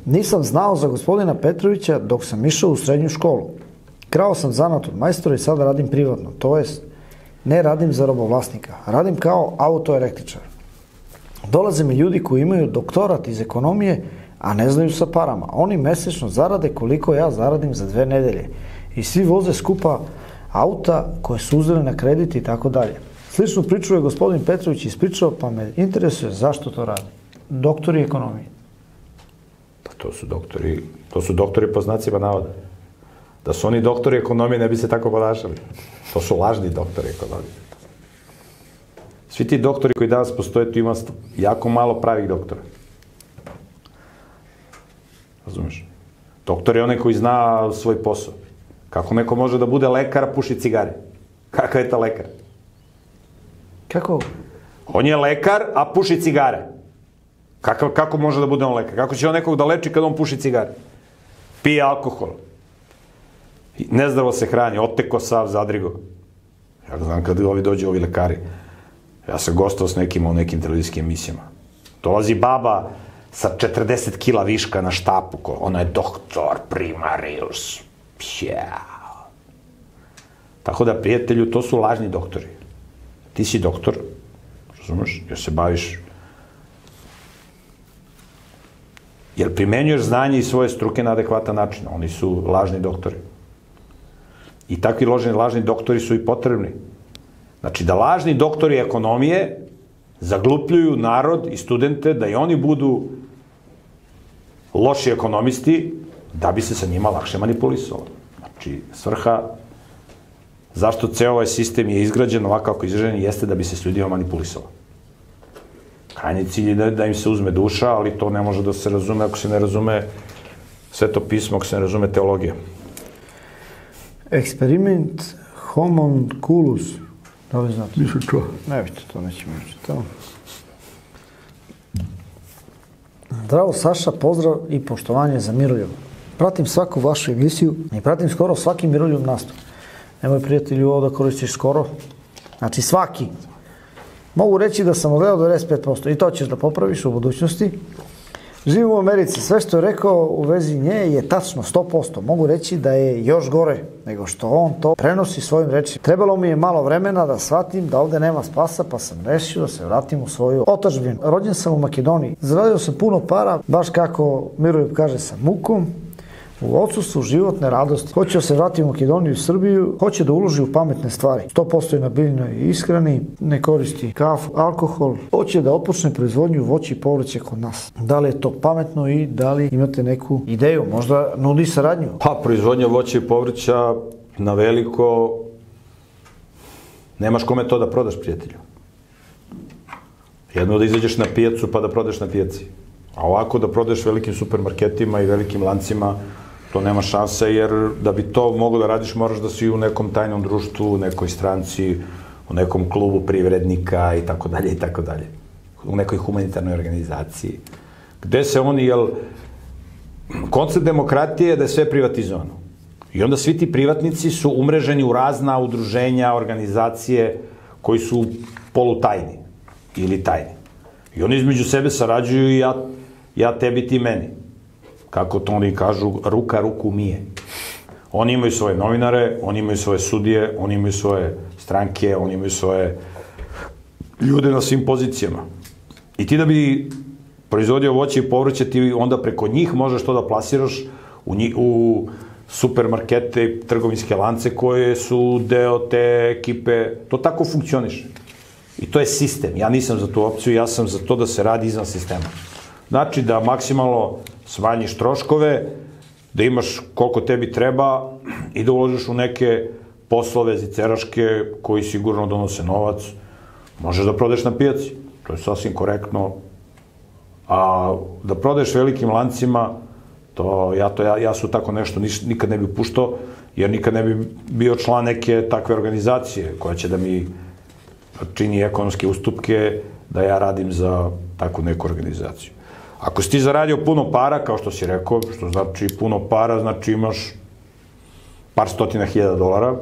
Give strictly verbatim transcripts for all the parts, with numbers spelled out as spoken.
Nisam znao za gospodina Petrovića dok sam išao u srednju školu. Krao sam zanat od majstora i sada radim privatno, to jest ne radim za robovlasnika, radim kao autoelektričar. Dolaze mi ljudi koji imaju doktorat iz ekonomije, a ne znaju sa parama. Oni mesečno zarade koliko ja zaradim za dve nedelje. I svi voze skupa auta koje su uzeli na kredit i tako dalje. Sličnu priču je gospodin Petrović ispričao, pa me interesuje zašto to radi. Doktori ekonomije. Pa to su doktori, to su doktori po znacima navoda. Da su oni doktori ekonomije, ne bi se tako ponašali. To su lažni doktori ekonomije. Svi ti doktori koji danas postoje, tu ima jako malo pravih doktora. Razumeš? Doktor je onaj koji zna svoj posao. Kako neko može da bude lekar, a puši cigare? Kakav je ta lekar? Kako? On je lekar, a puši cigare. Kako, kako može da bude on lekar? Kako će on nekog da leči kad on puši cigare? Pije alkohol. Nezdravo se hrani, oteko sav, zadrigo. Ja znam kad ovi dođe, ovi lekari. Ja sam gostao s nekima u nekim televizijskim emisijama. Dolazi baba sa četrdeset kila viška na štapu. Ona je doktor primarius. Pjao. Tako da, prijatelju, to su lažni doktori. Ti si doktor, razumeš, jer se baviš, jer primenjuješ znanje i svoje struke na adekvatan način. Oni su lažni doktori. I takvi lažni, lažni doktori su i potrebni. Znači, da lažni doktori ekonomije zaglupljuju narod i studente, da i oni budu loši ekonomisti, da bi se sa njima lakše manipulisalo. Znači, svrha zašto ceo ovaj sistem je izgrađen ovako kako je izgrađen jeste da bi se s ljudima manipulisalo. Krajnji cilj je da im se uzme duša, ali to ne može da se razume ako se ne razume Sveto pismo, ako se ne razume teologija. Eksperiment homunculus. Da li znate? Nisam čuo. Ne vidite, to nećemo učiti. Zdravo, Saša, pozdrav i poštovanje za Miroljub. Pratim svaku vašu emisiju i pratim skoro svaki Miroljub nastup. Nemoj, prijatelju, ovo da koristiš skoro. Znači, svaki. Mogu reći da sam odgledao devedeset pet posto i to ćeš da popraviš u budućnosti. Živim u Americi. Sve što je rekao u vezi nje je tačno, sto posto. Mogu reći da je još gore nego što on to prenosi svojim rečima. Trebalo mi je malo vremena da shvatim da ovde nema spasa, pa sam rešio da se vratim u svoju otadžbinu. Rođen sam u Makedoniji. Zaradio sam puno para, baš kako Miroljub kaže, sa mukom, u odsustvu životne radosti. Hoće da se vrati u Makedoniju i Srbiju, hoće da uloži u pametne stvari. sto posto je na biljnoj ishrani, ne koristi kafu, alkohol. Hoće da otpočne proizvodnju voća i povrća kod nas. Da li je to pametno i da li imate neku ideju? Možda nudi saradnju? Pa, proizvodnja voća i povrća na veliko, nemaš kome to da prodaš, prijatelju. Jedno da izađeš na pijacu pa da prodaš na pijaci. A ovako da prodaješ velikim supermarketima i velikim lancima, to nema šanse, jer da bi to mogo da radiš, moraš da si u nekom tajnom društvu, u nekoj stranci, u nekom klubu privrednika i tako dalje i tako dalje. U nekoj humanitarnoj organizaciji. Gde se oni, jel, koncept demokratije je da je sve privatizovano. I onda svi ti privatnici su umreženi u razna udruženja, organizacije koji su polutajni ili tajni. I oni između sebe sarađuju i ja, ja tebi, ti meni. Kako to oni kažu, ruka ruku mije. Oni imaju svoje novinare, oni imaju svoje sudije, oni imaju svoje stranke, oni imaju svoje ljude na svim pozicijama. I ti da bi proizvodio voće i povrće, ti onda preko njih možeš to da plasiraš u, njih, u supermarkete, trgovinske lance koje su deo te ekipe. To tako funkcioniše. I to je sistem. Ja nisam za tu opciju, ja sam za to da se radi izvan sistema. Znači da maksimalno smanjiš troškove, da imaš koliko tebi treba i da uložiš u neke poslove ziceraške koji sigurno donose novac. Možeš da prodeš na pijaci, to je sasvim korektno. A da prodeš velikim lancima, to, ja, to, ja, ja su tako nešto niš, nikad ne bi puštao, jer nikad ne bi bio član neke takve organizacije koja će da mi čini ekonomske ustupke da ja radim za takvu neku organizaciju. Ako si ti zaradio puno para, kao što si rekao, što znači puno para, znači imaš par stotina hiljada dolara.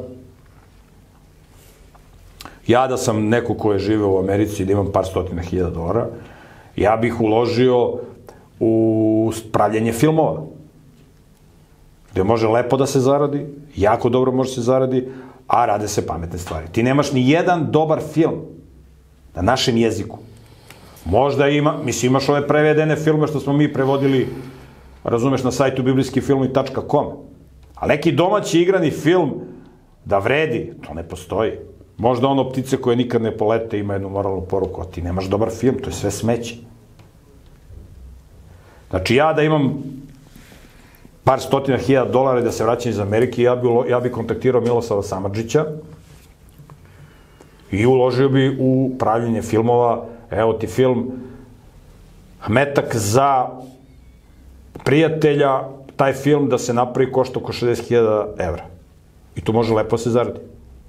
Ja da sam neko ko je živeo u Americi i da imam par stotina hiljada dolara, ja bih uložio u pravljenje filmova, gde može lepo da se zaradi, jako dobro može se zaradi, a rade se pametne stvari. Ti nemaš ni jedan dobar film na našem jeziku. Možda ima, mislim, imaš ove prevedene filme što smo mi prevodili, razumeš, na sajtu biblijski filmi tačka com. A neki domaći igrani film da vredi, to ne postoji. Možda ono Ptice koje nikad ne polete ima jednu moralnu poruku, a ti nemaš dobar film, to je sve smeće. Znači, ja da imam par stotina hiljada dolara da se vraćam iz Amerike, ja bi, ja bi kontaktirao Milosava Samardžića i uložio bi u pravljenje filmova. Evo ti film Metak za prijatelja, taj film da se napravi košta oko šezdeset hiljada evra. I tu može lepo se zaradi.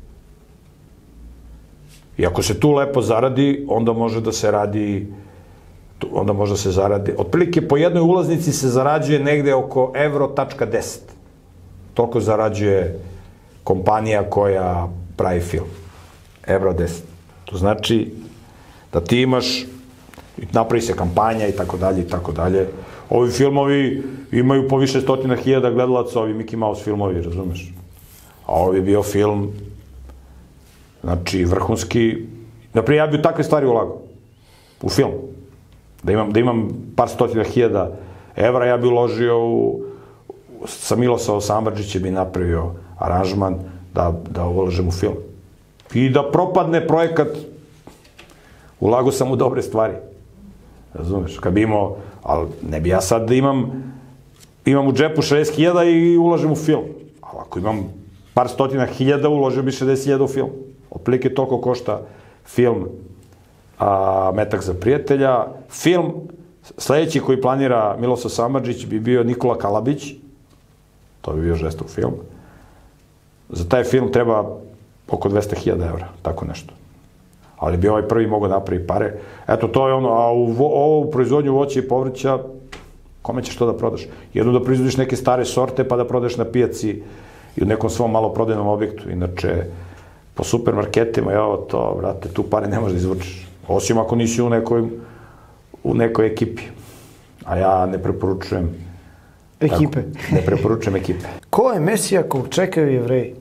I ako se tu lepo zaradi, onda može da se radi, onda može da se zaradi. Otprilike po jednoj ulaznici se zarađuje negde oko evro tačka deset. Toliko zarađuje kompanija koja pravi film. Evro deset. To znači da ti imaš, napravi se kampanja i tako dalje i tako dalje. Ovi filmovi imaju po više stotina hiljada gledalaca, ovi Mickey Mouse filmovi, razumeš? A ovi je bio film, znači, vrhunski. Naprijed, ja bi u takve stvari ulagao. U film. Da imam, da imam par stotina hiljada evra, ja bi uložio u, sa Milosavom Samardžićem bi napravio aranžman da, da uložem u film. I da propadne projekat, ulagao sam u dobre stvari. Razumeš? Kad bi imao, ali ne bi ja sad da imam, imam u džepu šezdeset hiljada i ulažem u film. Ali ako imam par stotina hiljada, uložio bi šezdeset hiljada u film. Otprilike toliko košta film a, Metak za prijatelja. Film, sledeći koji planira Milosav Samardžić bi bio Nikola Kalabić. To bi bio žestok film. Za taj film treba oko dvesta hiljada evra, tako nešto. Ali bi ovaj prvi mogao napravi pare. Eto, to je ono, a u ovu proizvodnju voća i povrća, kome ćeš to da prodaš? Jedno da proizvodiš neke stare sorte, pa da prodaš na pijaci i u nekom svom maloprodajnom objektu. Inače, po supermarketima, evo to, brate, tu pare ne možeš da izvučeš. Osim ako nisi u nekoj, u nekoj ekipi. A ja ne preporučujem ekipe. Tako, ne preporučujem ekipe. Ko je Mesija kog čekaju Jevreji?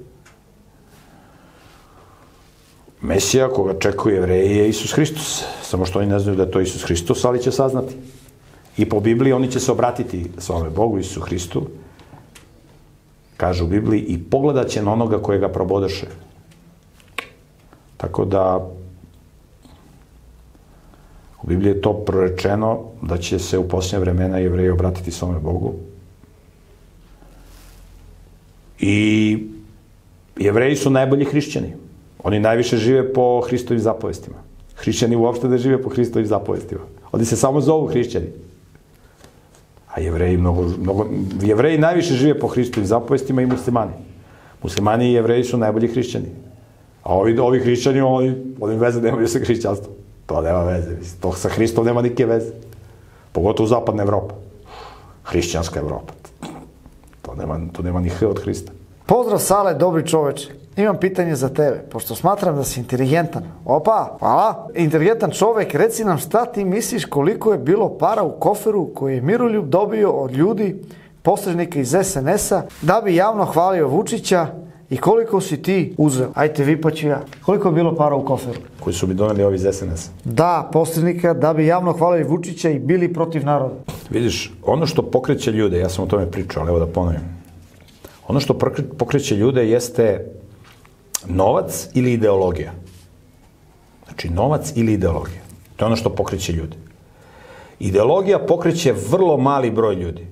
Mesija koga čekaju Jevreji je Isus Hristos. Samo što oni ne znaju da je to Isus Hristos, ali će saznati. I po Bibliji oni će se obratiti svome Bogu, Isusu Hristu. Kaže u Bibliji, i pogledat će na onoga koje ga probodeše. Tako da u Bibliji je to prorečeno da će se u posljednje vremena Jevreji obratiti svome Bogu. I Jevreji su najbolji hrišćani. Oni najviše žive po Hristovim zapovestima. Hrišćani uopšte ne žive po Hristovim zapovestima. Oni se samo zovu hrišćani. A Jevreji mnogo, mnogo, Jevreji najviše žive po Hristovim zapovestima i muslimani. Muslimani i Jevreji su najbolji hrišćani. A ovi, ovi hrišćani, oni, oni veze nemaju sa hrišćanstvom. To nema veze. To sa Hristom nema nike veze. Pogotovo zapadna Evropa. Hrišćanska Evropa. To nema, to nema ni H od Hrista. Pozdrav Sale, dobri čoveče. Imam pitanje za tebe, pošto smatram da si inteligentan. Opa, hvala. Inteligentan čovek, reci nam šta ti misliš koliko je bilo para u koferu koji je Miroljub dobio od ljudi, posrednika iz es en es-a, da bi javno hvalio Vučića i koliko si ti uzeo? Ajte vi pa ću ja. Koliko je bilo para u koferu? Koji su mi doneli ovi iz es en es-a? Da, posrednika, da bi javno hvalili Vučića i bili protiv naroda. Vidiš, ono što pokreće ljude, ja sam o tome pričao, ali evo da ponovim. Ono što pokreće ljude jeste novac ili ideologija. Znači, novac ili ideologija. To je ono što pokreće ljude. Ideologija pokreće vrlo mali broj ljudi.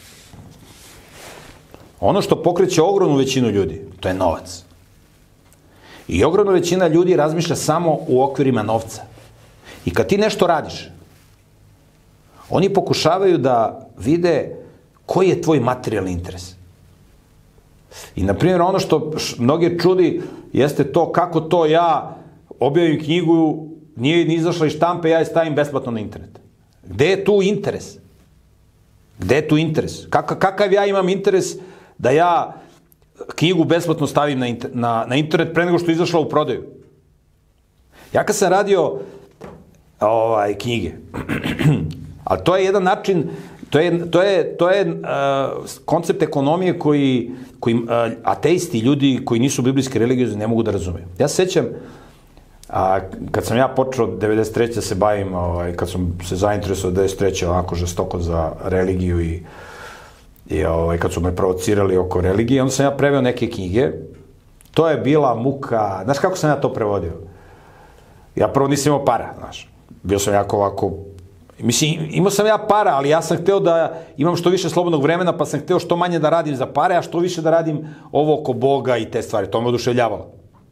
Ono što pokreće ogromnu većinu ljudi, to je novac. I ogromna većina ljudi razmišlja samo u okvirima novca. I kad ti nešto radiš, oni pokušavaju da vide koji je tvoj materijalni interes. I, na primjer, ono što mnoge čudi jeste to kako to ja objavim knjigu, nije ni izašla iz štampe, ja je stavim besplatno na internet. Gde je tu interes? Gde je tu interes? Kaka, kakav ja imam interes da ja knjigu besplatno stavim na, inter, na, na internet pre nego što je izašla u prodaju? Ja kad sam radio ovaj, knjige, Ali to je jedan način, to je, to je, to je uh, koncept ekonomije koji, koji uh, ateisti, ljudi koji nisu biblijski religiozni, ne mogu da razumeju. Ja se sećam, a, kad sam ja počeo devedeset treće da se bavim, ovaj, kad sam se zainteresovao devedeset treće onako žestoko za religiju i, i ovaj, kad su me provocirali oko religije, onda sam ja preveo neke knjige. To je bila muka. Znaš kako sam ja to prevodio? Ja prvo nisam imao para, znaš. Bio sam jako ovako... Mislim, imao sam ja para, ali ja sam hteo da imam što više slobodnog vremena, pa sam hteo što manje da radim za pare, a što više da radim ovo oko Boga i te stvari. To me oduševljavalo.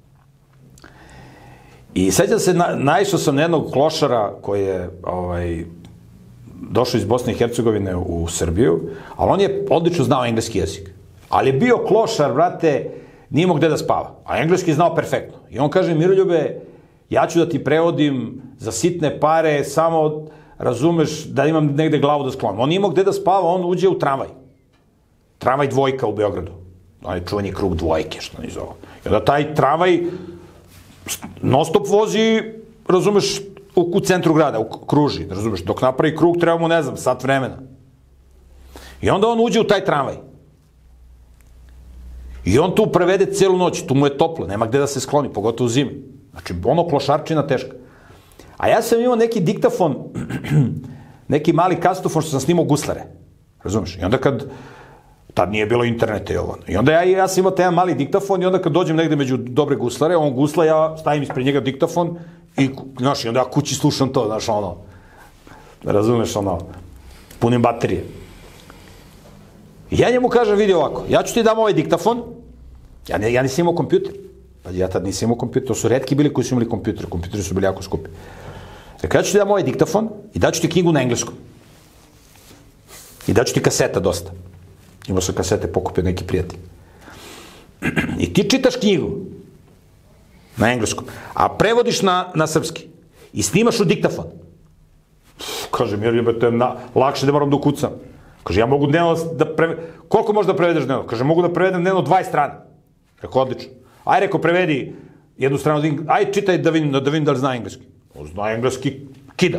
I sećam se, na, naišao sam na jednog klošara koji je ovaj, došao iz Bosne i Hercegovine u Srbiju, ali on je odlično znao engleski jezik. Ali je bio klošar, brate, nije imao gde da spava, a engleski znao perfektno. I on kaže, Miroljube, ja ću da ti prevodim za sitne pare, samo razumeš da imam negde glavu da sklonim. On nije imao gde da spava, on uđe u tramvaj. Tramvaj dvojka u Beogradu. On je čuveni krug dvojke, što ne zove. I onda taj tramvaj non stop vozi, razumeš, u, u centru grada, u kruži, razumeš, dok napravi krug treba mu, ne znam, sat vremena. I onda on uđe u taj tramvaj. I on tu prevede celu noć, tu mu je toplo, nema gde da se skloni, pogotovo u zimi. Znači, ono klošarčina teška. A ja sam imao neki diktafon, neki mali kastofon što sam snimao guslare, razumeš? I onda kad, tad nije bilo interneta i ovo, i onda ja, ja sam imao taj mali diktafon i onda kad dođem negde među dobre guslare, on gusla, ja stavim ispred njega diktafon i, znaš, i onda ja kući slušam to, znaš, ono, razumeš, ono, punim baterije. I ja njemu kažem, vidi ovako, ja ću ti dam ovaj diktafon, ja, ne, ja nisam imao kompjuter, pa ja tad nisam imao kompjuter, to su retki bili koji su imali kompjuter, kompjuteri su bili jako skupi. Dakle, ja ću ti dam ovaj diktafon i daću ti knjigu na engleskom. I daću ti kaseta dosta. Imao sam kasete, pokupio neki prijatelj. I ti čitaš knjigu na engleskom, a prevodiš na, na srpski i snimaš u diktafon. Kaže mi, jer to je na, lakše da moram da ukucam. Kaže, ja mogu dnevno da prevedem, koliko možeš da prevedeš dnevno? Kaže, mogu da prevedem dnevno dvadeset strana. Rekao, odlično. Aj, rekao, prevedi jednu stranu, aj, čitaj da vidim, da vidim da li zna engleski. On zna engleski, kida.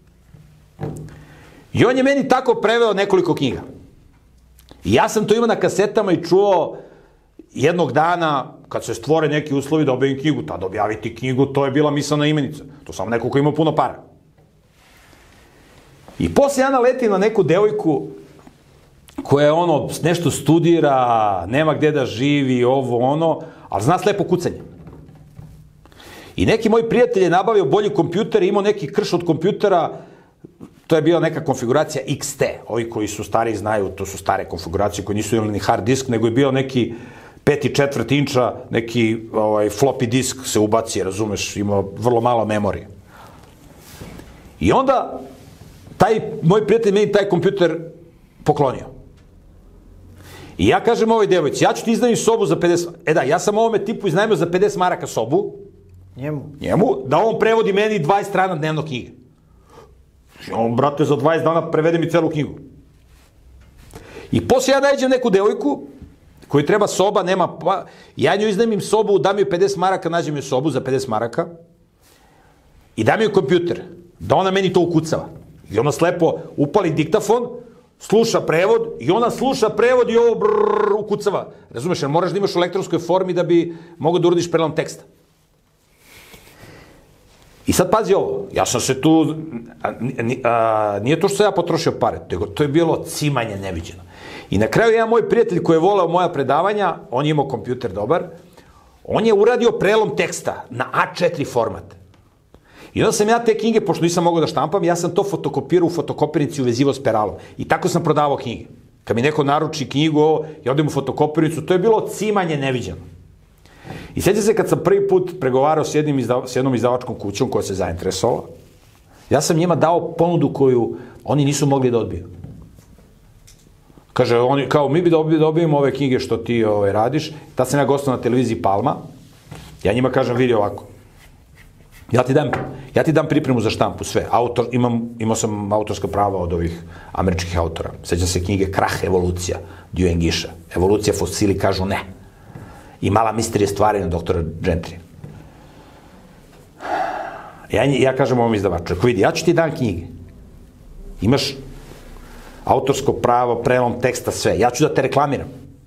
I on je meni tako preveo nekoliko knjiga. I ja sam to imao na kasetama i čuo jednog dana, kad se stvore neki uslovi da objavim knjigu, tada objaviti knjigu, to je bila misalna imenica. To samo neko ko ima puno para. I posle ja naletim na neku devojku koja ono nešto studira, nema gde da živi, ovo, ono, ali zna slepo kucanje. I neki moj prijatelj je nabavio bolji kompjuter i imao neki krš od kompjutera, to je bila neka konfiguracija X T, ovi koji su stari znaju, to su stare konfiguracije koji nisu imali ni hard disk, nego je bio neki peti četvrt inča, neki ovaj, floppy disk se ubaci, razumeš, ima vrlo malo memorije. I onda taj moj prijatelj meni taj kompjuter poklonio. I ja kažem ovoj devojci, ja ću ti iznajmiti sobu za pedeset... E da, ja sam ovome tipu iznajmio za pedeset maraka sobu. Njemu? Njemu, da on prevodi meni dvadeset strana dnevno knjige. I on, brate, za dvadeset dana prevede mi celu knjigu. I poslije ja nađem neku devojku koji treba soba, nema... Pa, ja nju iznajmim sobu, dam joj pedeset maraka, nađem joj sobu za pedeset maraka i dam joj kompjuter, da ona meni to ukucava. I ona slepo upali diktafon, sluša prevod i ona sluša prevod i ovo brrrr ukucava. Razumeš, jer moraš da imaš u elektronskoj formi da bi mogao da uradiš prelom teksta. I sad pazi ovo, ja sam se tu, a, a, nije to što sam ja potrošio pare, to je bilo cimanje neviđeno. I na kraju jedan moj prijatelj koji je voleo moja predavanja, on je imao kompjuter dobar, on je uradio prelom teksta na A četiri format. I onda sam ja te knjige, pošto nisam mogao da štampam, ja sam to fotokopirao u fotokopirnici i uvezivao s peralom. I tako sam prodavao knjige. Kad mi neko naruči knjigu, ovo, ja odem u fotokopirnicu, to je bilo cimanje neviđeno. I sjećam se kad sam prvi put pregovarao s, jednim izda, s jednom izdavačkom kućom koja se zainteresovala, ja sam njima dao ponudu koju oni nisu mogli da odbiju. Kaže, oni, kao, mi bi da dobijemo ove knjige što ti ove, radiš. Tad sam ja gostao na televiziji Palma. Ja njima kažem, vidi ovako. Ja ti dam, ja ti dam pripremu za štampu, sve. Autor, imam, imao sam autorska prava od ovih američkih autora. Sjećam se knjige Krah, evolucija, Dewey Giša. Evolucija, fosili kažu ne. I Mala misterija stvaranja doktora Gentry. Ja, ja kažem ovom izdavaču, ako vidi, ja ću ti dam knjige. Imaš autorsko pravo, prelom teksta, sve. Ja ću da te reklamiram.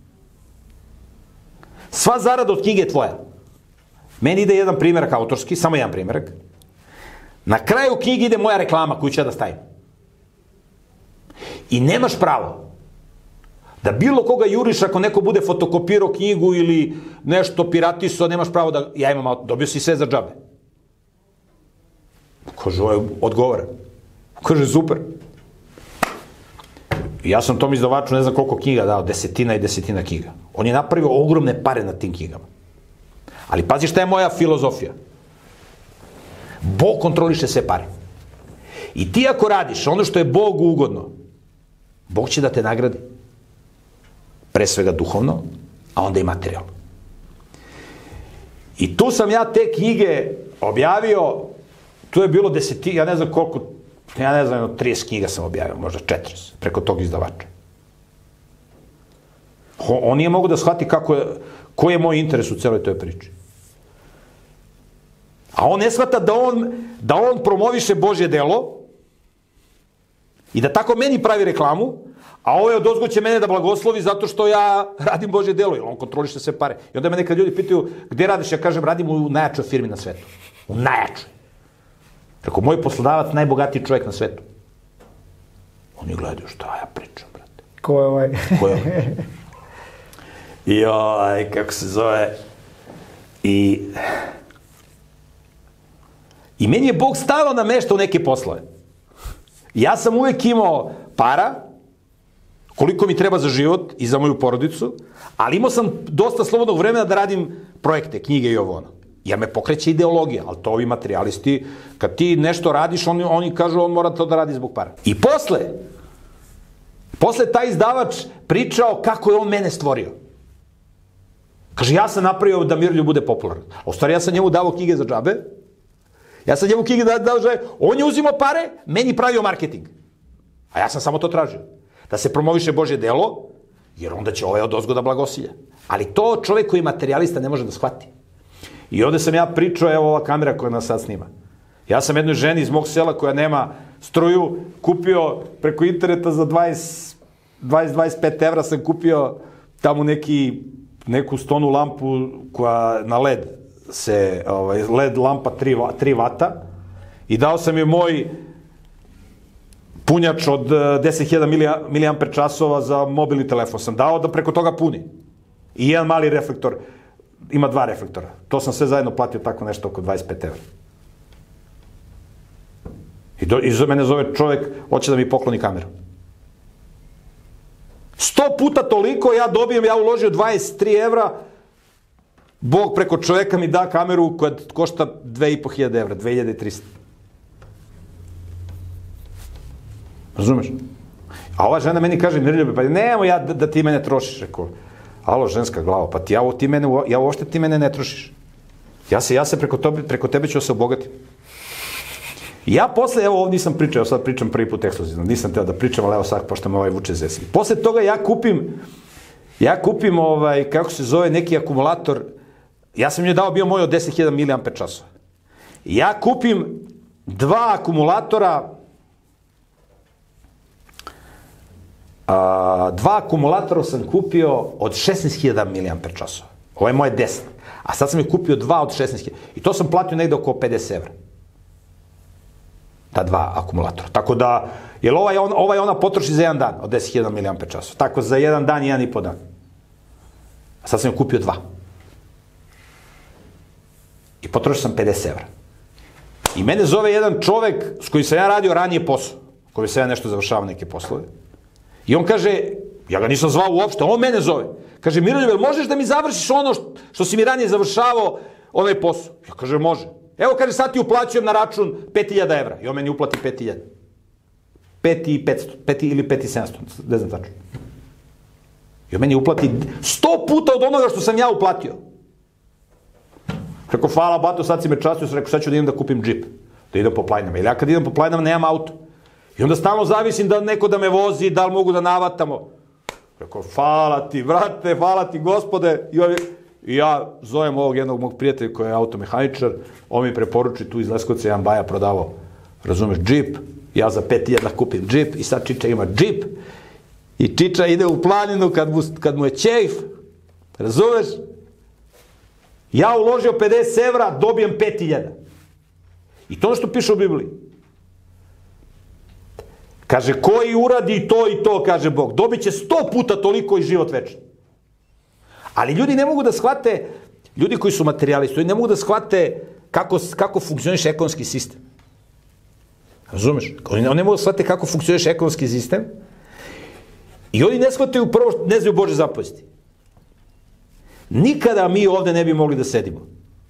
Sva zarada od knjige je tvoja. Meni ide jedan primjerak autorski, samo jedan primjerak. Na kraju knjige ide moja reklama koju ću ja da stavim. I nemaš pravo da bilo koga juriš ako neko bude fotokopirao knjigu ili nešto piratiso, nemaš pravo da ja imam auto, dobio si sve za džabe. Kaže, ovo je odgovara. Kaže, super. Ja sam tom izdavaču ne znam koliko knjiga dao, desetina i desetina knjiga. On je napravio ogromne pare na tim knjigama. Ali pazi šta je moja filozofija. Bog kontroliše sve pare. I ti ako radiš ono što je Bogu ugodno, Bog će da te nagradi. Pre svega duhovno, a onda i materijalno. I tu sam ja te knjige objavio, tu je bilo desetina, ja ne znam koliko, ja ne znam, trideset knjiga sam objavio, možda četrdeset, preko tog izdavača. On nije mogu da shvati kako je, koji je moj interes u celoj toj priči. A on ne shvata da on, da on promoviše Božje delo i da tako meni pravi reklamu, a ovo je odozgo će mene da blagoslovi zato što ja radim Božje delo, jer on kontroliše sve pare. I onda me nekad ljudi pitaju, gde radiš? Ja kažem, radim u najjačoj firmi na svetu. U najjačoj. Rekao, moj poslodavac, najbogatiji čovjek na svetu. Oni gledaju, šta ja pričam, brate. Ko je ovaj? Ko je ovaj? I ovaj, kako se zove, i... I meni je Bog stalno nameštao neke poslove. Ja sam uvek imao para, koliko mi treba za život i za moju porodicu, ali imao sam dosta slobodnog vremena da radim projekte, knjige i ovo ono. Jer me pokreće ideologija, ali to ovi materijalisti, kad ti nešto radiš, oni, oni kažu on mora to da radi zbog para. I posle, posle taj izdavač pričao kako je on mene stvorio. Kaže, ja sam napravio da Miroljub bude popularan. A u stvari ja sam njemu dao knjige za džabe, ja sam njemu knjige dao džabe, on je uzimao pare, meni pravio marketing. A ja sam samo to tražio. Da se promoviše Božje delo, jer onda će ovaj odozgo da blagosilja. Ali to čovjek koji je materijalista ne može da shvati. I ovde sam ja pričao, evo ova kamera koja nas sad snima. Ja sam jednoj ženi iz mog sela koja nema struju kupio preko interneta za dvadeset do dvadeset pet evra sam kupio tamo neki, neku stonu lampu koja na led se, ovaj, led lampa tri vata i dao sam joj moj punjač od deset hiljada miliamper časova za mobilni telefon. Sam dao da preko toga puni. I jedan mali reflektor. Ima dva reflektora. To sam sve zajedno platio tako nešto oko dvadeset pet evra. I, do, i mene zove čovjek, hoće da mi pokloni kameru. Sto puta toliko ja dobijem, ja uložio dvadeset tri evra, Bog preko čovjeka mi da kameru koja košta dve i po hiljade evra, dve hiljade trista. Razumeš? A ova žena meni kaže, Miroljube, pa nemo ja da, da ti mene trošiš, rekao. Alo, ženska glava, pa ti ja, ti mene, ja uopšte ti mene ne trošiš. Ja se, ja se preko, tobe, preko tebe ću se obogatim. Ja posle, evo ovdje nisam pričao, evo sad pričam prvi put ekskluzivno, nisam teo da pričam, ali evo sad, pošto me ovaj vuče zesili. Posle toga ja kupim, ja kupim, ovaj, kako se zove, neki akumulator, ja sam njoj dao bio moj od deset hiljada miliamper časova. Ja kupim dva akumulatora, a, dva akumulatora sam kupio od šesnaest hiljada miliamper časova. Ovo je moje deset. A sad sam je kupio dva od šesnaest hiljada. I to sam platio negde oko pedeset evra. Ta dva akumulatora. Tako da, jer ovaj, on, ovaj ona potroši za jedan dan od deset hiljada miliamper časova. Tako za jedan dan i jedan i po dan. A sad sam je kupio dva. I potrošio sam pedeset evra. I mene zove jedan čovek s kojim sam ja radio ranije posao. Koji sam ja nešto završavao neke poslove. I on kaže, ja ga nisam zvao uopšte, on mene zove. Kaže, Miroljub, možeš da mi završiš ono što, što si mi ranije završavao, onaj posao? Ja kaže, može. Evo, kaže, sad ti uplaćujem na račun pet hiljada evra. I on meni uplati pet hiljada. pet i petsto, pet ili pet i sedamsto, ne znam tačno. I on meni uplati sto puta od onoga što sam ja uplatio. Rekao, hvala, bato, sad si me častio, sam rekao, sad ću da idem da kupim džip. Da idem po planinama. Ili ja kad idem po planinama, nemam auto. I onda stalno zavisim da neko da me vozi, da li mogu da navatamo. Rekao, hvala ti, brate, hvala ti, gospode. I, ovi, i ja zovem ovog jednog mog prijatelja koji je automehaničar, on mi preporuči tu iz Leskovca, jedan baja prodavao, razumeš, džip. Ja za pet hiljada kupim džip i sad Čiča ima džip i Čiča ide u planinu kad mu, kad mu je ćejf, razumeš? Ja uložio pedeset evra, dobijem pet hiljada. I to ono što piše u Bibliji. Kaže, koji uradi to i to, kaže Bog, dobit će sto puta toliko i život večni. Ali ljudi ne mogu da shvate, ljudi koji su materijalisti, ne mogu da shvate kako, kako funkcioniše ekonomski sistem. Razumeš? Oni ne mogu da shvate kako funkcioniše ekonomski sistem i oni ne shvataju prvo, ne znaju Božje zapovesti. Nikada mi ovde ne bi mogli da sedimo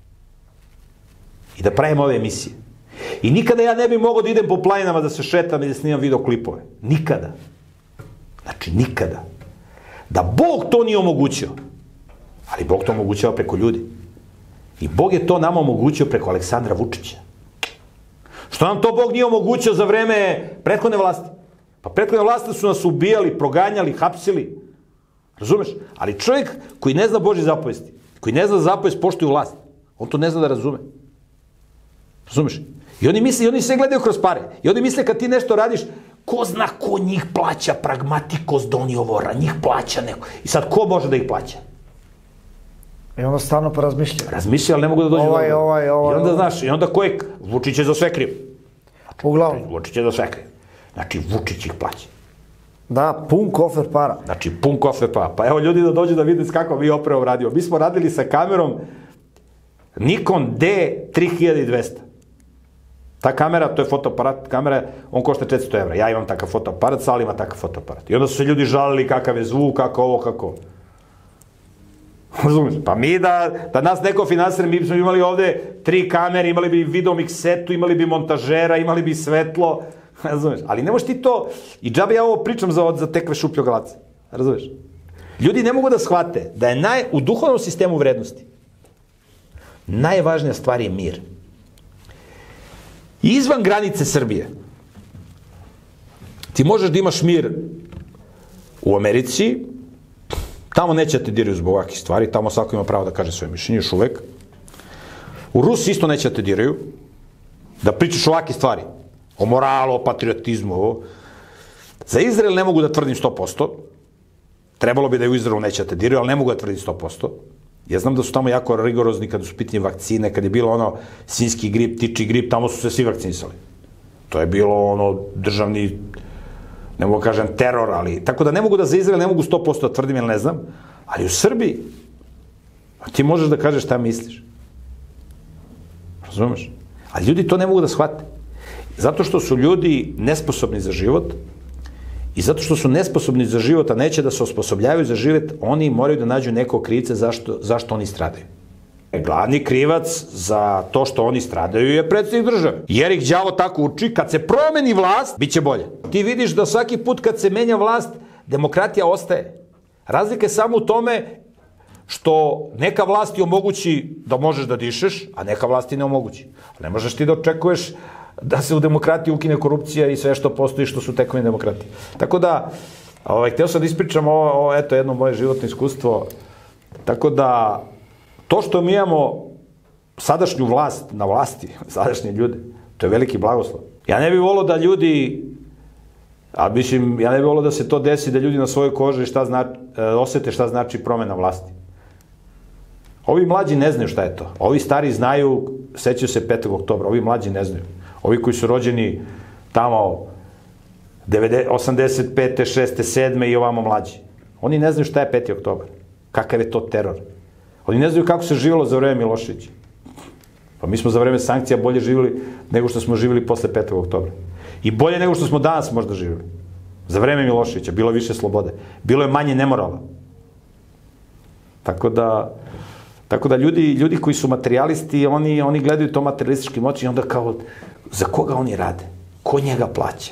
i da pravimo ove emisije. I nikada ja ne bi mogao da idem po planinama, da se šetam i da snimam videoklipove. Nikada. Znači, nikada. Da Bog to nije omogućio. Ali Bog to omogućava preko ljudi. I Bog je to nama omogućio preko Aleksandra Vučića. Što nam to Bog nije omogućio za vreme prethodne vlasti? Pa prethodne vlasti su nas ubijali, proganjali, hapsili. Razumeš? Ali čovjek koji ne zna Božje zapovesti, koji ne zna zapovest poštuju vlast, on to ne zna da razume. Razumeš? I oni misle, i oni sve gledaju kroz pare. I oni misle kad ti nešto radiš, ko zna ko njih plaća, pragmatikos doni ovora, njih plaća neko. I sad ko može da ih plaća? I onda stvarno porazmišljaju. Razmišljaju, ali ne mogu da dođu ovaj, do ovaj, ovaj, I onda, znaš, i onda ko je, Vučić je za sve kriv. Uglavnom. Vučić je za sve kriv. Znači, Vučić ih plaća. Da, pun kofer para. Znači, pun kofer para. Pa evo ljudi da dođu da vide s kako mi opravo radio. Mi smo radili sa kamerom Nikon D tri hiljade dvesta. Ta kamera, to je fotoaparat, kamera, on košta četiristo evra. Ja imam takav fotoaparat, Sal ima takav fotoaparat. I onda su se ljudi žalili kakav je zvuk, kako ovo, kako ovo. Razumiješ? Pa mi da, da nas neko finansira, mi smo imali ovde tri kamere, imali bi video miksetu, imali bi montažera, imali bi svetlo. Razumiješ? Ali ne možeš ti to, i džabe ja ovo pričam za, za tekve šupljoglace. Razumiješ? Ljudi ne mogu da shvate da je naj, u duhovnom sistemu vrednosti najvažnija stvar je mir. Izvan granice Srbije ti možeš da imaš mir u Americi, tamo neće da te diraju zbog ovakvih stvari, tamo svako ima pravo da kaže svoje mišljenje, još uvek. U Rusiji isto neće da te diraju, da pričaš ovakve stvari, o moralu, o patriotizmu, ovo. Za Izrael ne mogu da tvrdim sto posto, trebalo bi da je u Izraelu neće da te diraju, ali ne mogu da tvrdim sto posto. Ja znam da su tamo jako rigorozni kada su pitanje vakcine, kada je bilo ono svinjski grip, tiči grip, tamo su se svi vakcinisali. To je bilo ono državni, ne mogu kažem teror, ali tako da ne mogu da za Izrael ne mogu sto posto da tvrdim, jer ne znam, ali u Srbiji ti možeš da kažeš šta misliš. Razumeš? Ali ljudi to ne mogu da shvate. Zato što su ljudi nesposobni za život i zato što su nesposobni za život, a neće da se osposobljavaju za život, oni moraju da nađu neko krivce zašto, zašto oni stradaju. Glavni krivac za to što oni stradaju je predsjednik države. Jer ih đavo tako uči, kad se promeni vlast, bit će bolje. Ti vidiš da svaki put kad se menja vlast, demokratija ostaje. Razlika je samo u tome što neka vlast ti omogući da možeš da dišeš, a neka vlast ti ne omogući. Ne možeš ti da očekuješ da se u demokratiji ukine korupcija i sve što postoji što su tekovine demokratije. Tako da, ovaj, htio sam da ispričam ovo, ovo, eto, jedno moje životno iskustvo. Tako da, to što mi imamo sadašnju vlast na vlasti, sadašnje ljude, to je veliki blagoslov. Ja ne bih volio da ljudi, a mislim, ja ne bih volio da se to desi, da ljudi na svojoj koži šta znači, osete šta znači promena vlasti. Ovi mlađi ne znaju šta je to. Ovi stari znaju, sećaju se petog oktobra, ovi mlađi ne znaju. Ovi koji su rođeni tamo osamdeset pete, šeste, sedme i ovamo mlađi. Oni ne znaju šta je peti oktobar. Kakav je to teror. Oni ne znaju kako se živjelo za vreme Miloševića. Pa mi smo za vreme sankcija bolje živjeli nego što smo živjeli posle petog oktobra. I bolje nego što smo danas možda živjeli. Za vreme Miloševića bilo je više slobode. Bilo je manje nemorala. Tako da, tako da ljudi, ljudi koji su materijalisti, oni, oni gledaju to materijalističkim očima i onda kao, za koga oni rade? Ko njega plaća?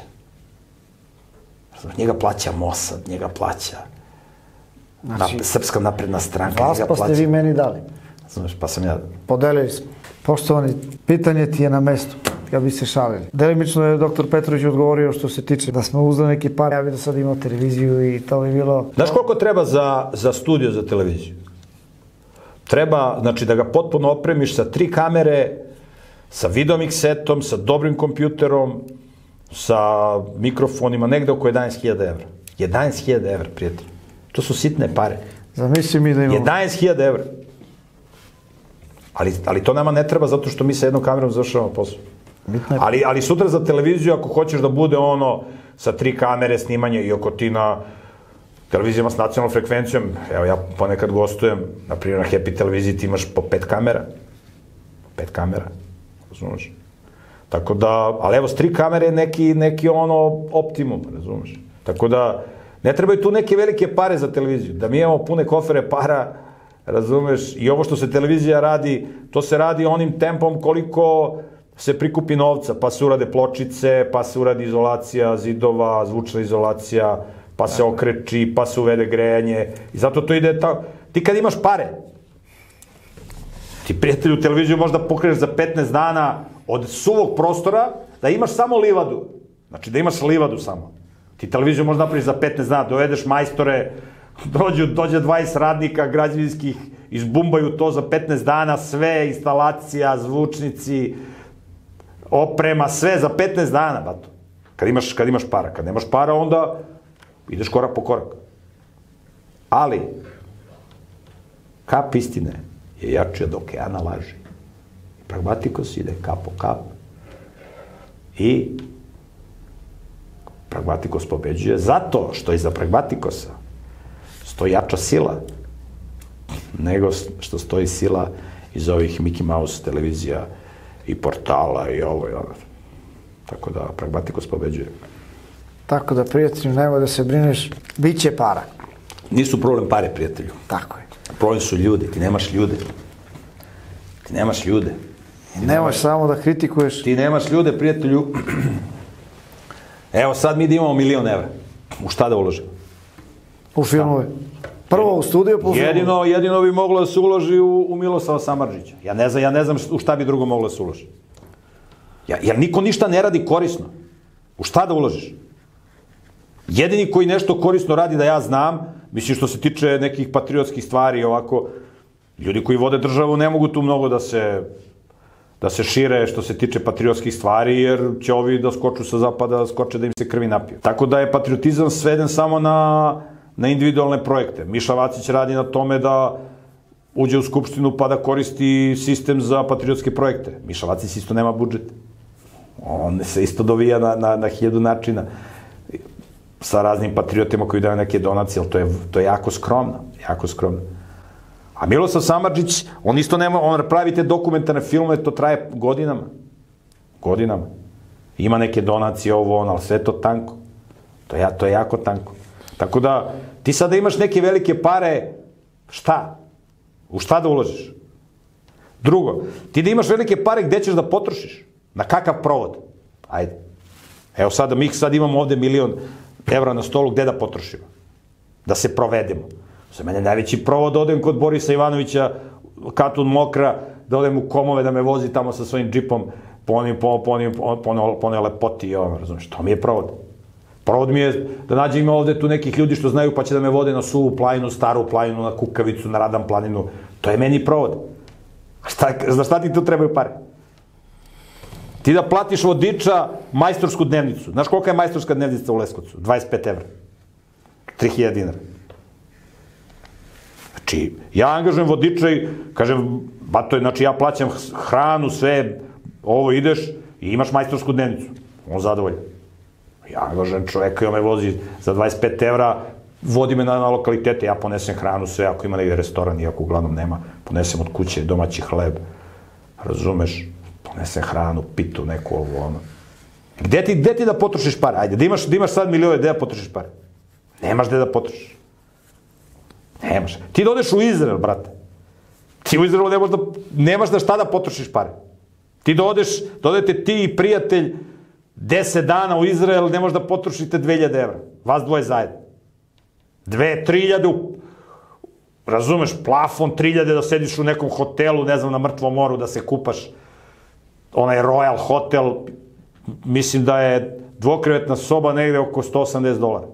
Njega plaća Mossad, njega plaća znači, na, Srpska napredna stranka. Vas pa ste vi meni dali. Znaš, pa sam ja... Podelili smo. Poštovani, pitanje ti je na mestu. Ja bi se šalili. Delimično je doktor Petrović odgovorio što se tiče da smo uzeli neki par. Ja bi do sad imao televiziju i to bi bilo... Znaš koliko treba za, za studio za televiziju? Treba, znači, da ga potpuno opremiš sa tri kamere, sa videomiksetom, sa dobrim kompjuterom, sa mikrofonima, negde oko jedanaest hiljada evra. jedanaest hiljada evra, prijatelj. To su sitne pare. Zamisli mi da imamo... jedanaest hiljada evra. Ali, ali to nama ne treba zato što mi sa jednom kamerom završavamo posao. Ali, ali sutra za televiziju, ako hoćeš da bude ono sa tri kamere snimanje i oko ti na televizijama s nacionalnom frekvencijom, evo ja ponekad gostujem, na primjer na Happy televiziji ti imaš po pet kamera. Pet kamera, razumeš? Tako da, ali evo s tri kamere je neki, neki ono optimum, razumeš? Tako da, ne trebaju tu neke velike pare za televiziju. Da mi imamo pune kofere para, razumeš, i ovo što se televizija radi, to se radi onim tempom koliko se prikupi novca, pa se urade pločice, pa se uradi izolacija zidova, zvučna izolacija, pa se okreči, pa se uvede grejanje, i zato to ide tako. Ti kad imaš pare, ti, prijatelju, televiziju možda pokreneš za petnaest dana od suvog prostora, da imaš samo livadu. Znači, da imaš livadu samo. Ti televiziju možda napraviš za petnaest dana, dovedeš majstore, dođu, dođe dvadeset radnika građevinskih, izbumbaju to za petnaest dana, sve, instalacija, zvučnici, oprema, sve za petnaest dana, bato. Kad imaš, kad imaš para. Kad nemaš para, onda ideš korak po korak. Ali, kap istine je jači od okeana laži. Pragmatikos ide kap po kap. I pragmatikos pobeđuje zato što iza pragmatikosa stoji jača sila nego što stoji sila iz ovih Mickey Mouse televizija i portala i ovo i ono. Tako da pragmatikos pobeđuje. Tako da, prijatelju, nemoj da se brineš, bit će para. Nisu problem pare, prijatelju. Tako je. Problem su ljudi, ti nemaš ljude. Ti nemaš ljude. Nemaš samo da kritikuješ. Ti nemaš ljude, prijatelju. Evo sad mi da imamo milion evra. U šta da uložimo? U filmove. Prvo u studiju, po filmu. Jedino, jedino bi moglo da se uloži u, u Milosava Samardžića. Ja ne znam, ja ne znam u šta bi drugo moglo da se uloži. Ja, jer niko ništa ne radi korisno. U šta da uložiš? Jedini koji nešto korisno radi da ja znam, mislim što se tiče nekih patriotskih stvari, ovako, ljudi koji vode državu ne mogu tu mnogo da se da se šire što se tiče patriotskih stvari, jer će ovi da skoču sa zapada, da skoče da im se krvi napiju. Tako da je patriotizam sveden samo na, na individualne projekte. Miša Vacić radi na tome da uđe u Skupštinu pa da koristi sistem za patriotske projekte. Miša Vacić isto nema budžet. On se isto dovija na, na, na hiljadu načina sa raznim patriotima koji daju neke donacije, ali to je, to je jako skromno, jako skromno. A Milosav Samardžić, on isto nema, on pravi te dokumentarne filme, to traje godinama. Godinama. Ima neke donacije, ovo, ono, ali sve to tanko. To je, to je jako tanko. Tako da, ti sada imaš neke velike pare, šta? U šta da uložiš? Drugo, ti da imaš velike pare, gde ćeš da potrošiš? Na kakav provod? Ajde. Evo sada, mi sad imamo ovde milion evra na stolu, gde da potrošimo? Da se provedemo. Za mene najveći provod, da odem kod Borisa Ivanovića, Katun Mokra, da odem u Komove, da me vozi tamo sa svojim džipom po onim, po, po onim, po onoj lepoti i ono, razumiješ, to mi je provod. Provod mi je da nađe ima ovde tu nekih ljudi što znaju pa će da me vode na suvu planinu, staru planinu, na Kukavicu, na Radan planinu. To je meni provod. Šta, za šta ti tu trebaju pare? Ti da platiš vodiča majstorsku dnevnicu. Znaš kolika je majstorska dnevnica u Leskovcu? dvadeset pet evra. tri hiljade dinara. Znači, ja angažujem vodiča i kažem, bato je, znači ja plaćam hranu, sve, ovo ideš i imaš majstorsku dnevnicu. On zadovoljan. Ja angažujem čoveka i on me vozi za dvadeset pet evra, vodi me na, na lokalitete, ja ponesem hranu, sve, ako ima negdje restoran, iako uglavnom nema, ponesem od kuće domaći hleb, razumeš, ponesem hranu, pitu, neku ovo, ono. Gde ti, gde ti da potrošiš pare? Ajde, da imaš, da imaš sad milione, gde da potrošiš pare? Nemaš gde da potrošiš. Nemaš. Ti da odeš u Izrael, brate. Ti u Izraelu nemaš da, nemaš da šta da potrošiš pare. Ti da odeš, da odete ti i prijatelj deset dana u Izrael, ne možeš da potrošite dve hiljade evra. Vas dvoje zajedno. Dve, tri hiljade, razumeš, plafon, tri hiljade da sediš u nekom hotelu, ne znam, na Mrtvom moru, da se kupaš. Onaj Royal Hotel, mislim da je dvokrevetna soba negde oko sto osamdeset dolara.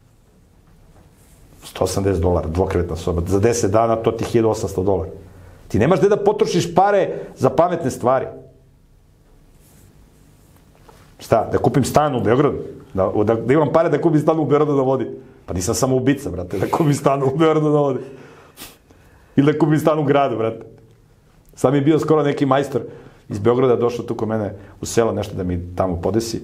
sto osamdeset dolara, dvokrevetna soba. Za deset dana to ti je hiljadu osamsto dolara. Ti nemaš gde da potrošiš pare za pametne stvari. Šta, da kupim stan u Beogradu? Da, da, da imam pare da kupim stan u Beogradu na vodi? Pa nisam samo ubica, brate, da kupim stan u Beogradu na vodi. Ili da kupim stan u gradu, brate. Sad mi je bio skoro neki majstor iz Beograda došao tu kod mene u selo nešto da mi tamo podesi.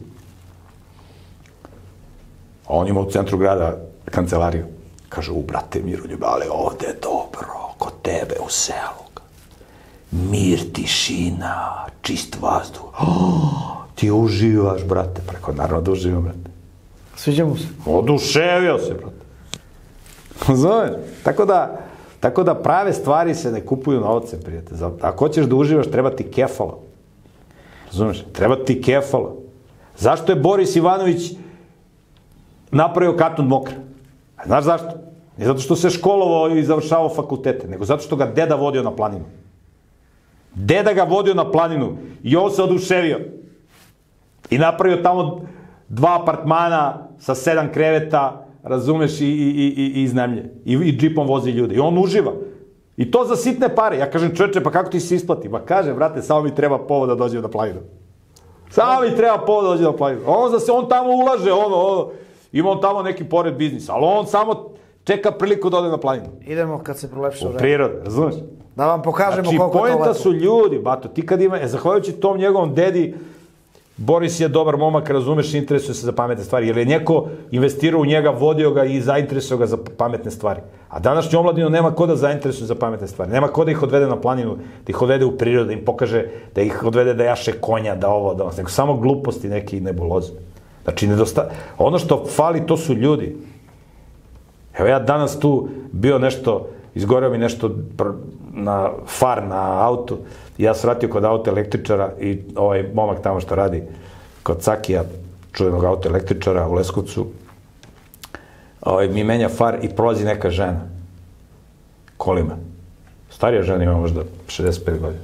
A on ima u centru grada kancelariju. Kaže, u, brate, Miroljube, ali ovde je dobro, kod tebe u selu. Mir, tišina, čist vazduh. Oh, ti uživaš, brate. Preko, naravno da uživam, brate. Sviđa mu se. Oduševio se, brate. Zoveš? Tako da, tako da prave stvari se ne kupuju novcem, prijatelj. Ako hoćeš da uživaš, treba ti kefalo. Razumeš? Treba ti kefalo. Zašto je Boris Ivanović napravio Katun Mokra? A znaš zašto? Ne zato što se školovao i završavao fakultete, nego zato što ga deda vodio na planinu. Deda ga vodio na planinu i on se oduševio. I napravio tamo dva apartmana sa sedam kreveta, razumeš, i, i, i, i iznajmlje. I, i džipom vozi ljude. I on uživa. I to za sitne pare. Ja kažem, čoveče, pa kako ti se isplati? Ma kaže, brate, samo mi treba povod da dođem na planinu. Samo mi treba povod da dođem na planinu. On, se, on tamo ulaže, ono, ono. Ima on tamo neki pored biznis, ali on samo čeka priliku da ode na planinu. Idemo kad se prolepša vreme. U prirodu, razumeš? Da vam pokažemo znači, koliko je to lepo. poenta su ljudi, bato, ti kad ima, e, zahvaljujući tom njegovom dedi, Boris je dobar momak, razumeš, interesuje se za pametne stvari, jer je neko investirao u njega, vodio ga i zainteresuje ga za pametne stvari. A današnju omladinu nema ko da zainteresuje za pametne stvari, nema ko da ih odvede na planinu, da ih odvede u prirodu, da im pokaže, da ih odvede da jaše konja, da ovo, da ovo, nego samo gluposti neki i nebuloze. Znači, nedosta... ono što fali, to su ljudi. Evo ja danas tu bio nešto, izgoreo mi nešto na far, na auto, i ja se vratio kod auto električara i ovaj momak tamo što radi kod Cakija, čuvenog auto električara u Leskovcu, ovaj, mi menja far i prolazi neka žena kolima. Starija žena ima možda šezdeset pet godina.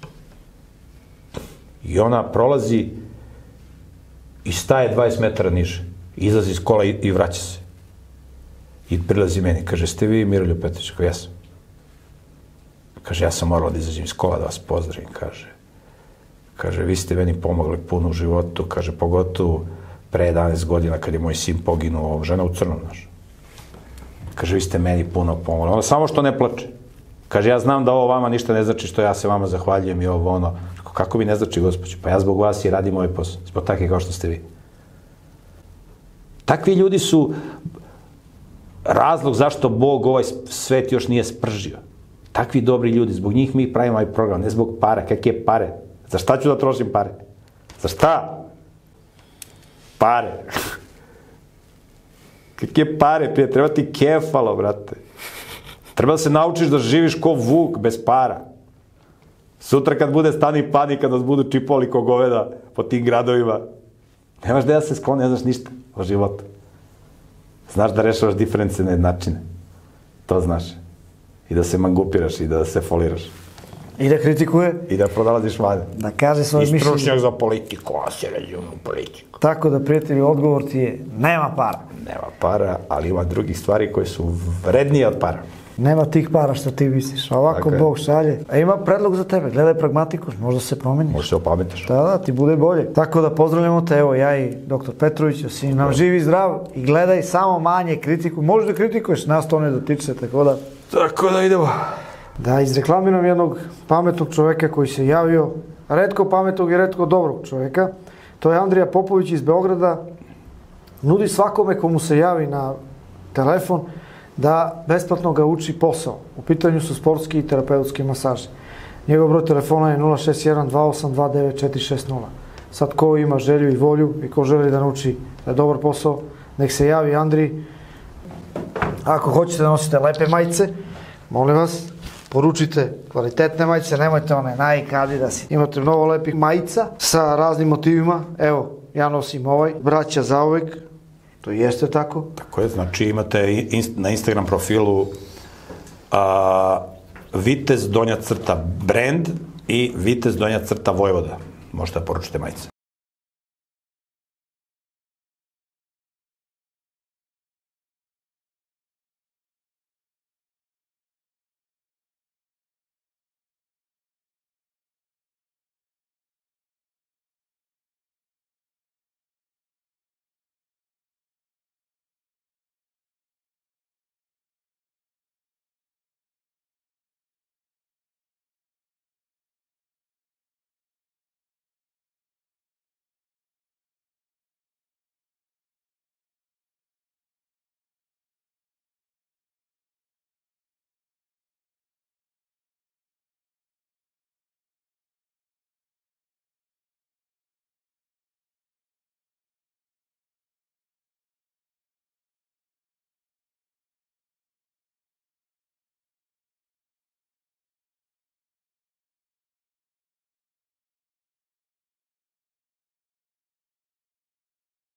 I ona prolazi i staje dvadeset metara niže. Izlazi iz kola i, i vraća se. I prilazi meni. Kaže, ste vi Miroljub Petrović? Kao, ja sam. Kaže, ja sam morala da izađem iz kola da vas pozdravim, kaže. Kaže, vi ste meni pomogli puno u životu, kaže, pogotovo pre jedanaest godina kad je moj sin poginuo, žena u crnom, znaš. Kaže, vi ste meni puno pomogli. Ono samo što ne plače. Kaže, ja znam da ovo vama ništa ne znači što ja se vama zahvaljujem i ovo ono. Kako mi ne znači, gospođo? Pa ja zbog vas i radim ovaj posao. Zbog takve kao što ste vi. Takvi ljudi su razlog zašto Bog ovaj svet još nije spržio. Takvi dobri ljudi, zbog njih mi pravimo ovaj program, ne zbog para. Kakve pare? Za šta ću da trošim pare? Za šta? Pare. Kakve pare, prije? Treba ti kefalo, brate. Treba da se naučiš da živiš ko vuk, bez para. Sutra kad bude stani pani, kad nas budu čipovali ko goveda po tim gradovima, nemaš gde da se skloni, ne znaš ništa o životu. Znaš da rešavaš diferencijalne načine. To znaš. I da se mangupiraš i da se foliraš. I da kritikuje. I da prodalaziš vade. Da kaže svoje mišljenje. I stručnjak za politiku, a se rađujemo politiku. Tako da, prijatelji, odgovor ti je, nema para. Nema para, ali ima drugih stvari koje su vrednije od para. Nema tih para što ti misliš. Ovako Bog šalje. A ima predlog za tebe. Gledaj pragmatikus, možda se promeniš. Možda se opametiš. Da, da, ti bude bolje. Tako da pozdravljamo te, evo ja i doktor Petrović, si nam živ i zdrav i gledaj samo manje kritiku. Možeš da kritikuješ, nas to ne dotiče, tako da... Tako da idemo. Da izreklamiram jednog pametnog čoveka koji se javio, retko pametnog i retko dobrog čoveka. To je Andrija Popović iz Beograda. Nudi svakome komu se javi na telefon da besplatno ga uči posao. U pitanju su sportski i terapeutski masaži. Njegov broj telefona je nula šest jedan dva osam dva devet četiri šest nula. Sad ko ima želju i volju i ko želi da nauči da je dobar posao, nek se javi Andriji. Ako hoćete da nosite lepe majice, molim vas, poručite kvalitetne majice, nemojte one Nike, Adidas. Imate mnogo lepih majica sa raznim motivima. Evo, ja nosim ovaj, braća zauvek. To jeste tako. Tako je, znači imate na Instagram profilu a, Vitez donja crta brand i Vitez donja crta Vojvoda. Možete da poručite majice.